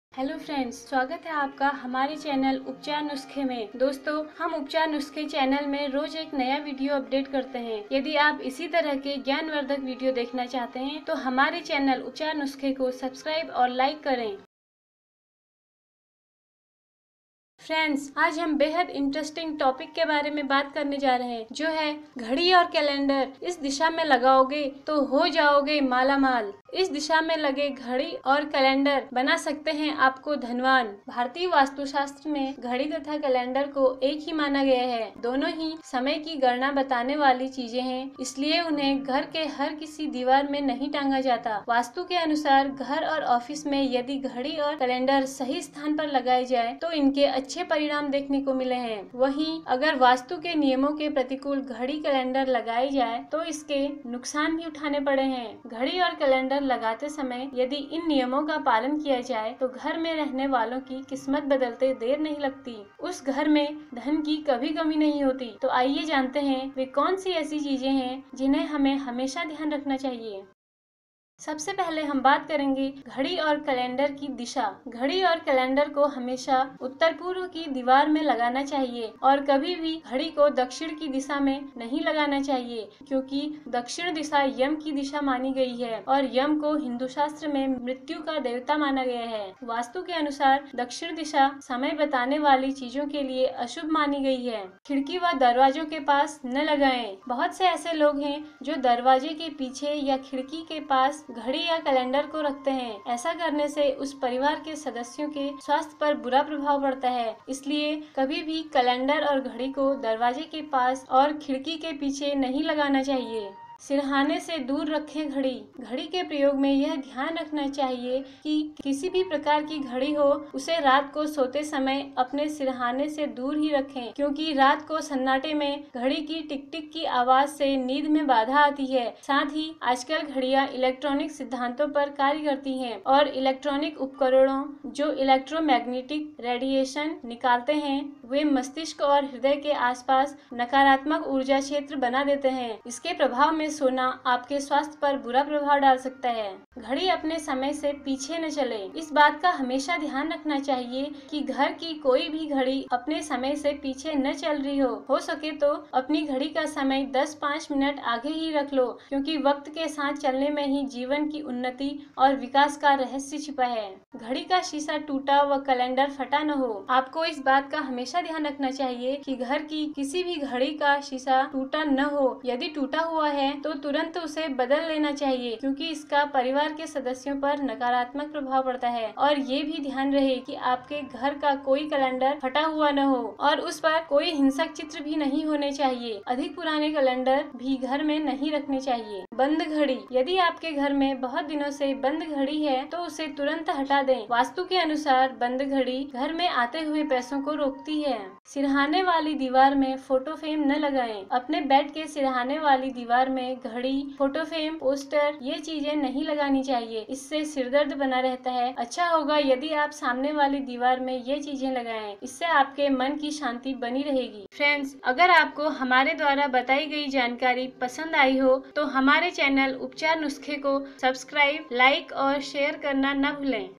Hello friends, स्वागत है आपका हमारे चैनल उपचार नुस्खे में। दोस्तों, हम उपचार नुस्खे चैनल में रोज एक नया वीडियो अपडेट करते हैं। यदि आप इसी तरह के ज्ञानवर्धक वीडियो देखना चाहते हैं तो हमारे चैनल उपचार नुस्खे को सब्सक्राइब और लाइक करें। फ्रेंड्स, आज हम बेहद इंटरेस्टिंग टॉपिक के बारे में बात करने जा रहे हैं, जो है घड़ी और कैलेंडर। इस दिशा में लगाओगे तो हो जाओगे माला माल। इस दिशा में लगे घड़ी और कैलेंडर बना सकते हैं आपको धनवान। भारतीय वास्तुशास्त्र में घड़ी तथा कैलेंडर को एक ही माना गया है। दोनों ही समय की गणना बताने वाली चीजें हैं, इसलिए उन्हें घर के हर किसी दीवार में नहीं टांगा जाता। वास्तु के अनुसार घर और ऑफिस में यदि घड़ी और कैलेंडर सही स्थान पर लगाए जाए तो इनके अच्छे परिणाम देखने को मिले हैं। वहीं अगर वास्तु के नियमों के प्रतिकूल घड़ी कैलेंडर लगाए जाए तो इसके नुकसान भी उठाने पड़े हैं। घड़ी और कैलेंडर लगाते समय यदि इन नियमों का पालन किया जाए तो घर में रहने वालों की किस्मत बदलते देर नहीं लगती। उस घर में धन की कभी कमी नहीं होती। तो आइए जानते हैं वे कौन सी ऐसी चीजें हैं जिन्हें हमें हमेशा ध्यान रखना चाहिए। सबसे पहले हम बात करेंगे घड़ी और कैलेंडर की दिशा। घड़ी और कैलेंडर को हमेशा उत्तर पूर्व की दीवार में लगाना चाहिए और कभी भी घड़ी को दक्षिण की दिशा में नहीं लगाना चाहिए, क्योंकि दक्षिण दिशा यम की दिशा मानी गई है और यम को हिंदू शास्त्र में मृत्यु का देवता माना गया है। वास्तु के अनुसार दक्षिण दिशा समय बताने वाली चीजों के लिए अशुभ मानी गई है। खिड़की व दरवाजों के पास न लगाएं। बहुत से ऐसे लोग हैं जो दरवाजे के पीछे या खिड़की के पास घड़ी या कैलेंडर को रखते हैं। ऐसा करने से उस परिवार के सदस्यों के स्वास्थ्य पर बुरा प्रभाव पड़ता है। इसलिए कभी भी कैलेंडर और घड़ी को दरवाजे के पास और खिड़की के पीछे नहीं लगाना चाहिए। सिरहाने से दूर रखें घड़ी। घड़ी के प्रयोग में यह ध्यान रखना चाहिए कि किसी भी प्रकार की घड़ी हो उसे रात को सोते समय अपने सिरहाने से दूर ही रखें, क्योंकि रात को सन्नाटे में घड़ी की टिक टिक की आवाज से नींद में बाधा आती है। साथ ही आजकल घड़ियां इलेक्ट्रॉनिक सिद्धांतों पर कार्य करती हैं और इलेक्ट्रॉनिक उपकरणों जो इलेक्ट्रोमैग्नेटिक रेडिएशन निकालते हैं वे मस्तिष्क और हृदय के आसपास नकारात्मक ऊर्जा क्षेत्र बना देते हैं। इसके प्रभाव में सोना आपके स्वास्थ्य पर बुरा प्रभाव डाल सकता है। घड़ी अपने समय से पीछे न चले। इस बात का हमेशा ध्यान रखना चाहिए कि घर की कोई भी घड़ी अपने समय से पीछे न चल रही हो सके तो अपनी घड़ी का समय 10-5 मिनट आगे ही रख लो, क्योंकि वक्त के साथ चलने में ही जीवन की उन्नति और विकास का रहस्य छिपा है। घड़ी का शीशा टूटा व कैलेंडर फटा न हो। आपको इस बात का हमेशा ध्यान रखना चाहिए कि घर की किसी भी घड़ी का शीशा टूटा न हो। यदि टूटा हुआ है तो तुरंत उसे बदल लेना चाहिए, क्योंकि इसका परिवार के सदस्यों पर नकारात्मक प्रभाव पड़ता है। और ये भी ध्यान रहे कि आपके घर का कोई कैलेंडर फटा हुआ न हो और उस पर कोई हिंसक चित्र भी नहीं होने चाहिए। अधिक पुराने कैलेंडर भी घर में नहीं रखने चाहिए। बंद घड़ी। यदि आपके घर में बहुत दिनों से बंद घड़ी है तो उसे तुरंत हटा दें। वास्तु के अनुसार बंद घड़ी घर में आते हुए पैसों को रोकती है। सिरहाने वाली दीवार में फोटो फ्रेम न लगाएं। अपने बेड के सिरहाने वाली दीवार में घड़ी, फोटो फ्रेम, पोस्टर ये चीजें नहीं लगानी चाहिए। इससे सिरदर्द बना रहता है। अच्छा होगा यदि आप सामने वाली दीवार में ये चीजें लगाएं। इससे आपके मन की शांति बनी रहेगी। फ्रेंड्स, अगर आपको हमारे द्वारा बताई गई जानकारी पसंद आई हो तो हमारे चैनल उपचार नुस्खे को सब्सक्राइब, लाइक और शेयर करना न भूलें।